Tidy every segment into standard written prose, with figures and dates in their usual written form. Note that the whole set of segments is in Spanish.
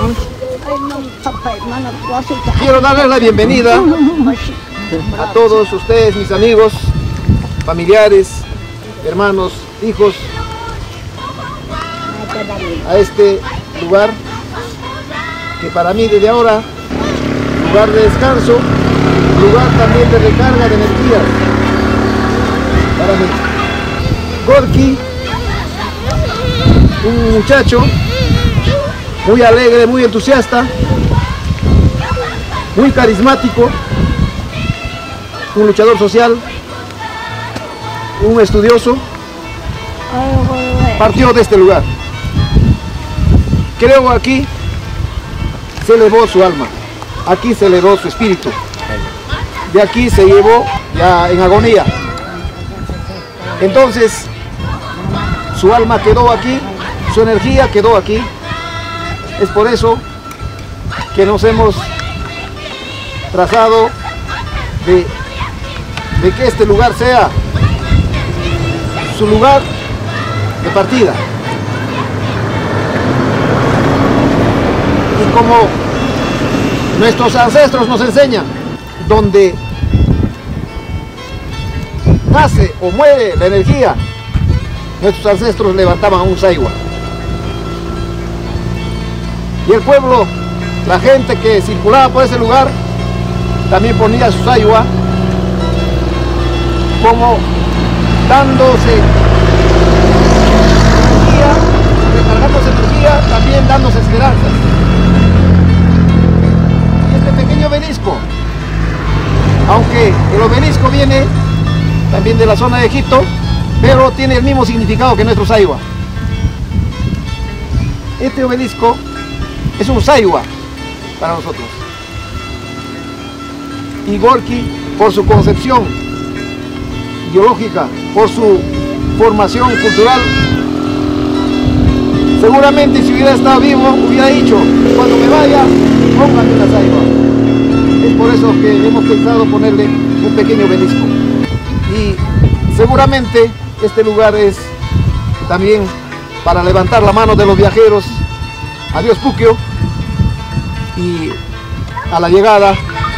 Quiero darles la bienvenida a todos ustedes, mis amigos, familiares, hermanos, hijos, a este lugar que para mí desde ahora, lugar de descanso, lugar también de recarga de energías para mí. Gorky, un muchacho muy alegre, muy entusiasta, muy carismático, un luchador social, un estudioso, partió de este lugar. Creo aquí se elevó su alma, aquí se elevó su espíritu, de aquí se llevó ya en agonía. Entonces su alma quedó aquí, su energía quedó aquí. Es por eso que nos hemos trazado de que este lugar sea su lugar de partida. Y como nuestros ancestros nos enseñan, donde nace o muere la energía, nuestros ancestros levantaban un saigua. Y el pueblo, la gente que circulaba por ese lugar, también ponía su saigua, como dándose energía, recargándose energía, también dándose esperanzas. Y este pequeño obelisco, aunque el obelisco viene también de la zona de Egipto, pero tiene el mismo significado que nuestro saigua. Este obelisco es un saigua para nosotros. Y Gorky, por su concepción ideológica, por su formación cultural, seguramente si hubiera estado vivo, hubiera dicho, cuando me vaya, póngame una saigua. Es por eso que hemos pensado ponerle un pequeño obelisco. Y seguramente este lugar es también para levantar la mano de los viajeros a Dios Puquio y a la llegada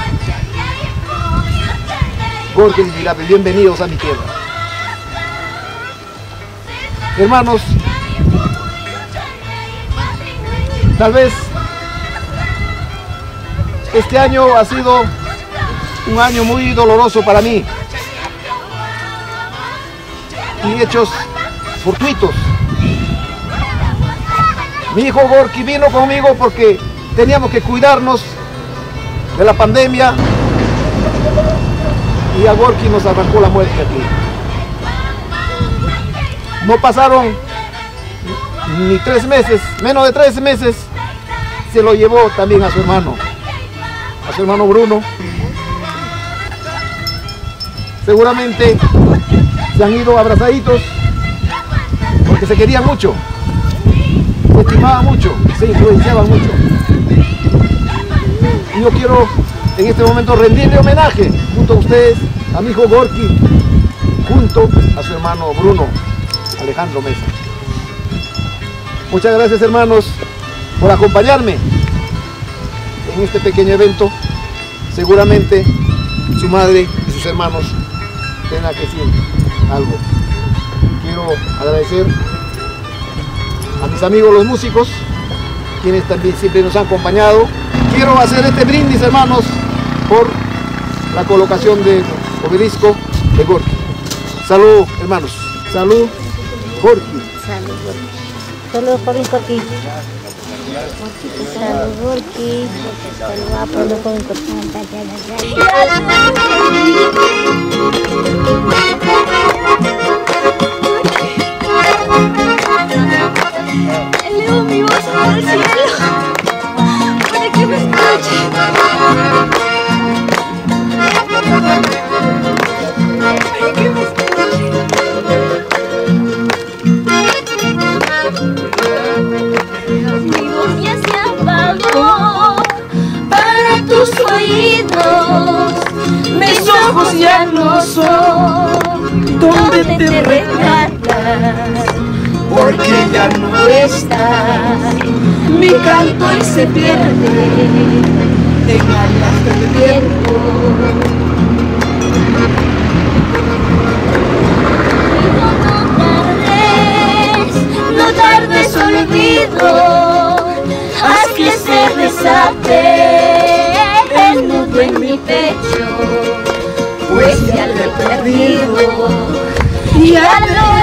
Gorky dirá, bienvenidos a mi tierra. Hermanos, tal vez este año ha sido un año muy doloroso para mí y hechos fortuitos. Mi hijo Gorky vino conmigo porque teníamos que cuidarnos de la pandemia y a Gorky nos arrancó la muerte aquí. No pasaron ni 3 meses, menos de 3 meses, se lo llevó también a su hermano Bruno. Seguramente se han ido abrazaditos porque se querían mucho, se estimaban mucho, se influenciaban mucho. Y yo quiero en este momento rendirle homenaje junto a ustedes, a mi hijo Gorky, junto a su hermano Bruno Alejandro Mesa. Muchas gracias, hermanos, por acompañarme en este pequeño evento. Seguramente su madre y sus hermanos tendrán que decir algo. Quiero agradecer a mis amigos los músicos, quienes también siempre nos han acompañado. Quiero hacer este brindis, hermanos, por la colocación del obelisco de Gorky. Salud, hermanos. Salud, Gorky. Salud, Gorky. Salud, Gorky. Salud, Gorky. Salud, Elevo mi voz al cielo para que me escuche. Para que me escuche. Mi voz ya se apagó para tus oídos. Mis ojos ya no son donde te retratas. porque ya no estás. Mi canto y se pierde en alas del viento. No tardes, olvido, haz que se desate el nudo en mi pecho, pues ya lo he perdido, ya lo